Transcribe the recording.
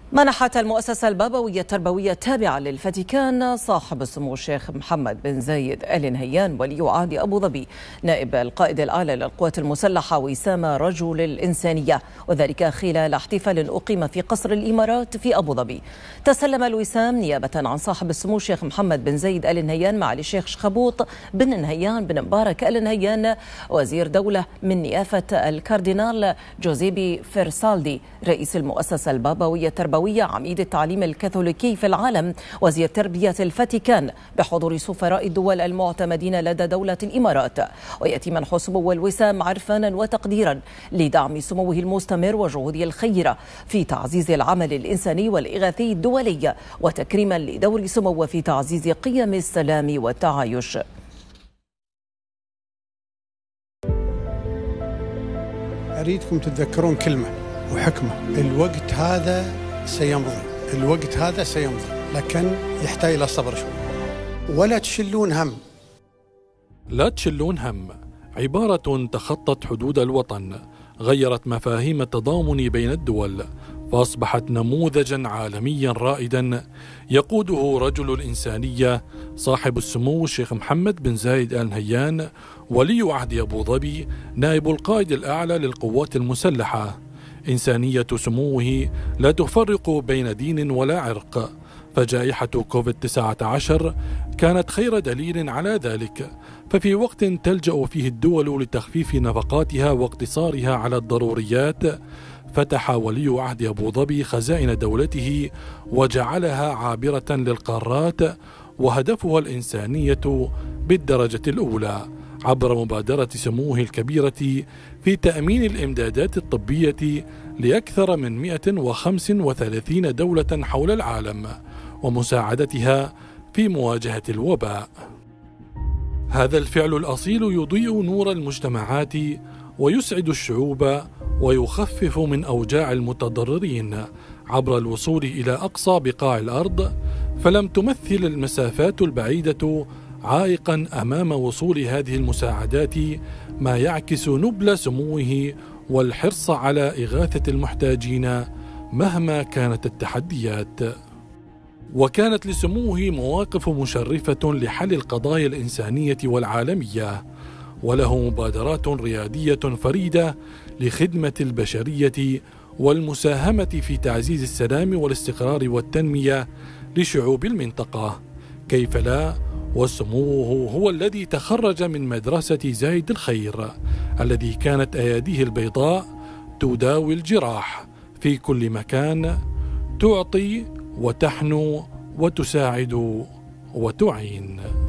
منحت المؤسسة البابوية التربوية التابعة للفاتيكان صاحب السمو الشيخ محمد بن زايد آل نهيان ولي عهد أبو ظبي نائب القائد الأعلى للقوات المسلحة وسام رجل الإنسانية، وذلك خلال احتفال أقيم في قصر الإمارات في أبو ظبي. تسلم الوسام نيابة عن صاحب السمو الشيخ محمد بن زايد آل نهيان معالي الشيخ شخبوط بن نهيان بن مبارك آل نهيان وزير دولة من نيافة الكاردينال جوزيبي فيرسالدي رئيس المؤسسة البابوية التربوية عميد التعليم الكاثوليكي في العالم وزير تربية الفاتيكان بحضور سفراء الدول المعتمدين لدى دولة الإمارات. ويأتي منح سمو الوسام عرفانا وتقديرا لدعم سموه المستمر وجهوده الخيرة في تعزيز العمل الإنساني والإغاثي الدولي وتكريما لدور سموه في تعزيز قيم السلام والتعايش. أريدكم تتذكرون كلمة وحكمة: الوقت هذا سيمضي، الوقت هذا سيمضي، لكن يحتاج إلى صبر شوي. ولا تشلون هم. لا تشلون هم عبارة تخطت حدود الوطن، غيرت مفاهيم التضامن بين الدول، فأصبحت نموذجا عالميا رائدا يقوده رجل الإنسانية صاحب السمو الشيخ محمد بن زايد آل نهيان ولي عهد أبو ظبي نائب القائد الأعلى للقوات المسلحة. إنسانية سموه لا تفرق بين دين ولا عرق، فجائحة كوفيد-19 كانت خير دليل على ذلك. ففي وقت تلجأ فيه الدول لتخفيف نفقاتها واقتصارها على الضروريات، فتح ولي عهد أبو ظبي خزائن دولته وجعلها عابرة للقارات، وهدفها الإنسانية بالدرجة الأولى عبر مبادرة سموه الكبيرة في تأمين الإمدادات الطبية لأكثر من 135 دولة حول العالم ومساعدتها في مواجهة الوباء. هذا الفعل الأصيل يضيء نور المجتمعات ويسعد الشعوب ويخفف من أوجاع المتضررين عبر الوصول إلى أقصى بقاع الأرض، فلم تمثل المسافات البعيدة عائقا أمام وصول هذه المساعدات، ما يعكس نبل سموه والحرص على إغاثة المحتاجين مهما كانت التحديات. وكانت لسموه مواقف مشرفة لحل القضايا الإنسانية والعالمية، وله مبادرات ريادية فريدة لخدمة البشرية والمساهمة في تعزيز السلام والاستقرار والتنمية لشعوب المنطقة. كيف لا، وسموه هو الذي تخرج من مدرسة زايد الخير الذي كانت أياديه البيضاء تداوي الجراح في كل مكان، تعطي وتحنو وتساعد وتعين.